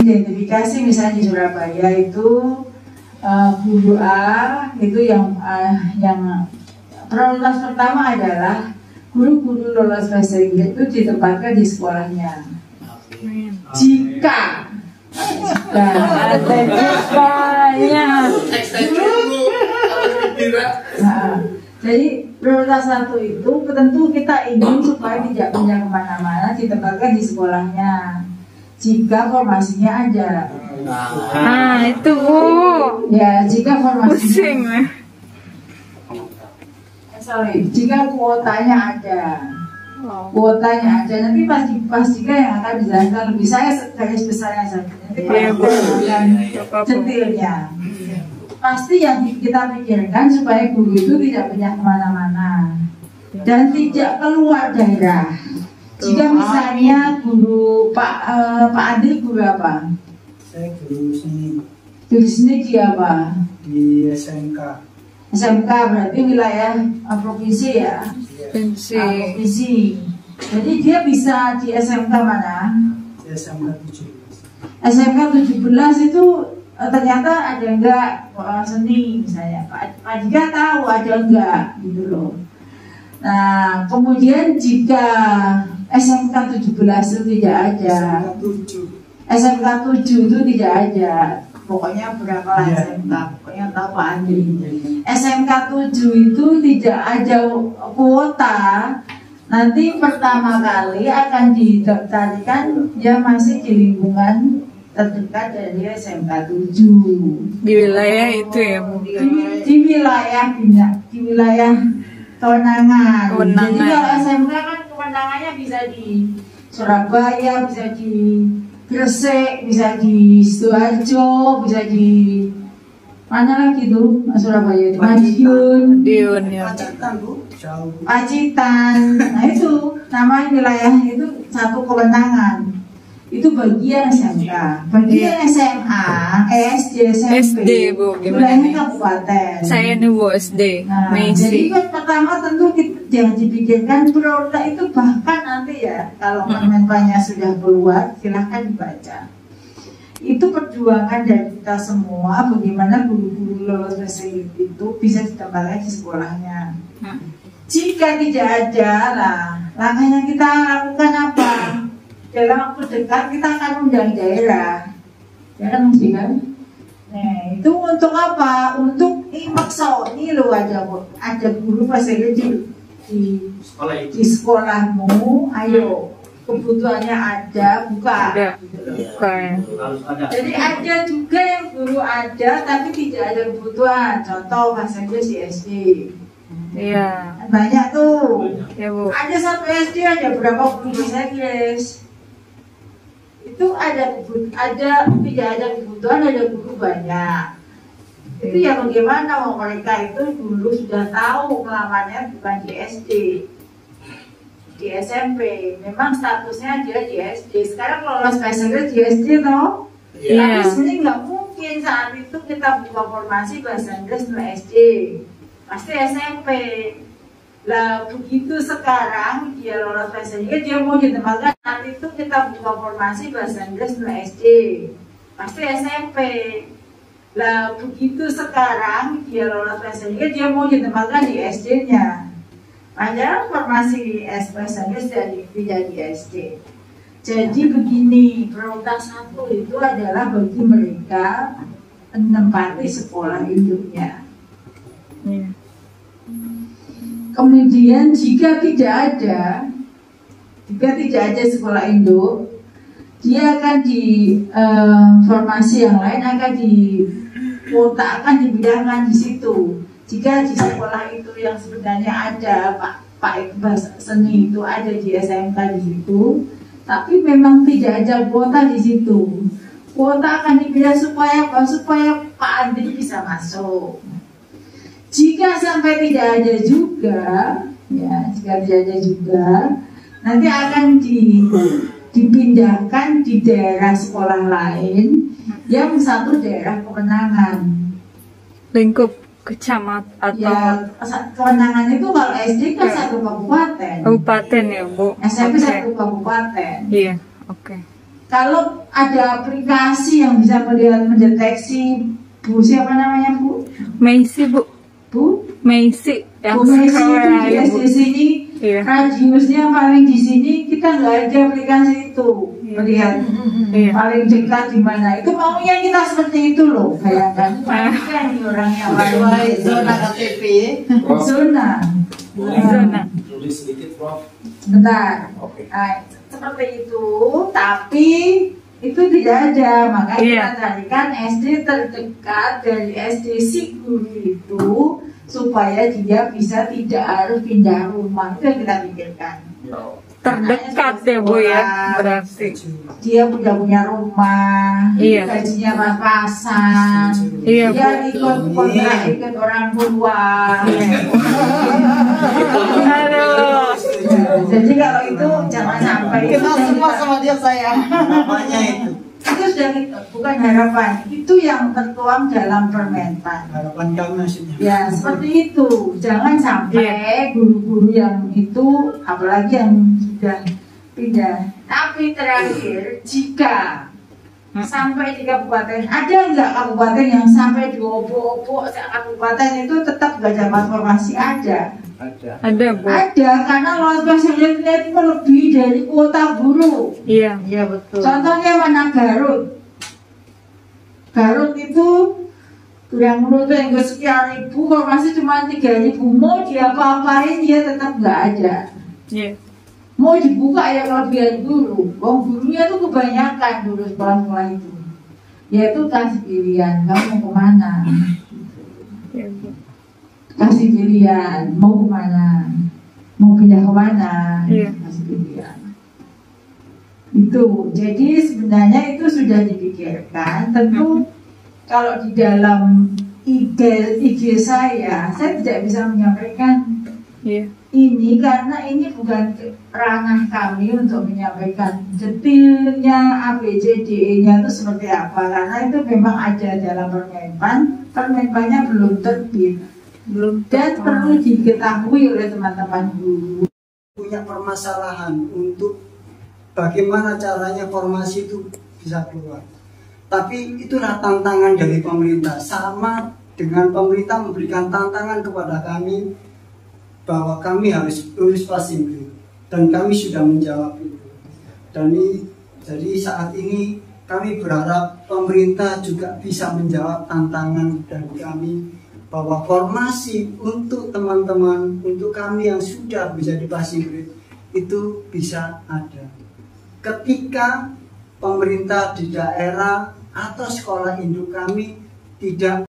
Identifikasi misalnya di Surabaya itu guru A itu yang prioritas pertama adalah guru-guru lolos bahasa Inggris itu ditempatkan di sekolahnya. Jika ada jikanya, jadi prioritas satu itu tentu kita ingin supaya tidak pindah kemana-mana, ditempatkan di sekolahnya. Jika formasinya ada. Itu ya, jika formasinya jika kuotanya ada. Kuotanya ada, nanti pastikan yang akan dijelaskan lebih, saya garis besarnya saja, nanti akan detailnya. Pasti yang kita pikirkan supaya guru itu tidak pindah kemana-mana dan tidak keluar daerah. Jika misalnya guru Pak Andi guru apa? Saya guru seni. Guru seni di apa? Di SMK. SMK berarti wilayah provinsi ya? Provinsi. Jadi dia bisa di SMK mana? Di SMK 17. SMK 17 itu ternyata ada enggak seni misalnya. Pak Jika tahu ada enggak gitu loh. Nah, kemudian jika SMK 17 itu tidak ada, SMK 7 itu tidak ada, pokoknya berapa lah SMK, pokoknya tahu Pak Andri. SMK 7 itu tidak ada kuota, nanti pertama kali akan didaftarkan ya masih di lingkungan terdekat dari SMK 7 di wilayah itu ya Bu? Di wilayah kewenangan. Jadi kalau SMK kan kewenangannya bisa di Surabaya, bisa di Gresik, bisa di Sidoarjo, bisa di mana lagi tuh Surabaya, di Madiun ya. Pacitan. Nah itu nama wilayah itu satu kewenangan. Itu bagian SMK, bagian SMA, SD, SMP, SD Bu, gimana nih? Kabupaten. Saya nih Bu SD. Nah, jadi kan pertama tentu jangan dipikirkan prioritas itu, bahkan nanti ya kalau menmennya sudah keluar silahkan dibaca. Itu perjuangan dari kita semua bagaimana guru-guru lolos bahasa Inggris itu bisa ditempatkan di sekolahnya. Jika tidak ada lah, langkahnya kita lakukan apa? Dalam waktu dekat kita akan undang daerah, ya kan mesti kan? Nah itu untuk apa? Untuk makso ini loh, ada guru bahasa Inggris di sekolahmu, ayo kebutuhannya ada, buka. Jadi ada juga yang guru ada tapi tidak ada kebutuhan. Contoh bahasa Inggris di SD. Iya. Banyak tuh. Ya Bu. Ada satu SD ada berapa guru bahasa Inggris? Itu tidak ada kebutuhan, ada guru banyak. Itu ya bagaimana mereka itu dulu sudah tahu pengalamannya bukan di SD, di SMP. Memang statusnya dia di SD. Sekarang lolos bahasa Inggris di SD toh. Tapi sebenarnya nggak mungkin saat itu kita buka formasi bahasa Inggris di SD, pasti SMP. Lah begitu sekarang dia lolos bahasa Inggris, dia mau ditempatkan, saat itu kita buka formasi bahasa Inggris di SD, pasti SMP. Lah begitu sekarang dia lolos bahasa Inggris, dia mau ditempatkan di SD-nya, padahal formasi bahasa Inggris tidak di SD. Jadi begini, prioritas satu itu adalah bagi mereka menempati sekolah induknya. Kemudian jika tidak ada sekolah induk, dia akan di formasi yang lain akan kuota akan dipindahkan di situ. Jika di sekolah itu yang sebenarnya ada Pak bahasa seni itu ada di SMK di situ, tapi memang tidak ada kuota di situ. Kuota akan dipindah supaya Pak Andri bisa masuk. Jika sampai tidak ada juga, ya jika tidak ada juga, nanti akan dipindahkan di daerah sekolah lain yang satu daerah kewenangan. Lingkup kecamatan atau ya, kewenangan itu kalau SD kan satu kabupaten. Kabupaten ya Bu. SMP satu kabupaten. Iya, oke. kalau ada aplikasi yang bisa melihat mendeteksi Bu siapa namanya Bu? Messi Bu. Bu? Messi yang Bu Messi itu sekarang di ya, Bu. sini Iya. radiusnya paling di sini kita nggak ada aplikasi itu melihat Iya. paling dekat di mana. Itu maunya kita seperti itu loh, bayangkan. Kan orang yang Sesuai zona KTP. zona. Zona. Tulis sedikit, Prof. Bentar. Oke. Nah, seperti itu, tapi itu tidak ada. Makanya Iya. kita carikan SD terdekat dari SD si guru itu supaya dia bisa tidak harus pindah rumah. Itu yang kita pikirkan. Terdekat ya Bu ya, berarti. Dia udah punya rumah, Iya. gajinya pas-pasan, Iya, dia Bu. ikut kontrak, ikut orang tua. Aduh. Jadi kalau itu jangan sampai Kenal semua sama dia saya. Namanya itu. itu sudah bukan harapan, itu yang tertuang dalam Permentan. Harapan kami maksudnya. Ya seperti itu, jangan sampai guru-guru yang itu, apalagi yang sudah pindah. Tapi terakhir, jika sampai di kabupaten, ada nggak kabupaten yang sampai di obok-obok kabupaten itu tetap nggak dapat formasi? Ada. Ada Bu. Ada, karena luas fasilitasnya itu melebihi dari kuota guru. Iya. Iya betul. Contohnya mana Garut. Garut itu yang menurut yang sekian ribu, formasi cuma 3.000. Mau dia apa-apain dia tetap nggak ada. Iya. Mau dibuka ya kelebihan guru. Wong gurunya tuh kebanyakan dulu sekolah-sekolah itu. Yaitu kasih pilihan, kamu mau kemana? Iya, Bu. Kasih pilihan, mau kemana? Mau pindah kemana? Iya. Kasih pilihan. Itu, jadi sebenarnya itu sudah dipikirkan. Tentu kalau di dalam IG saya tidak bisa menyampaikan Iya. ini karena ini bukan ranah kami untuk menyampaikan detailnya ABCDE-nya itu seperti apa, karena itu memang ada dalam Permenpannya belum terbit Belum. dan perlu diketahui oleh teman-teman guru. Punya permasalahan untuk bagaimana caranya formasi itu bisa keluar. Tapi itulah tantangan dari pemerintah. Sama dengan pemerintah memberikan tantangan kepada kami bahwa kami harus lulus passing grade, dan kami sudah menjawab itu. Dan jadi saat ini kami berharap pemerintah juga bisa menjawab tantangan dari kami bahwa formasi untuk teman-teman, untuk kami yang sudah menjadi passing grade itu bisa ada. Ketika pemerintah di daerah atau sekolah induk kami tidak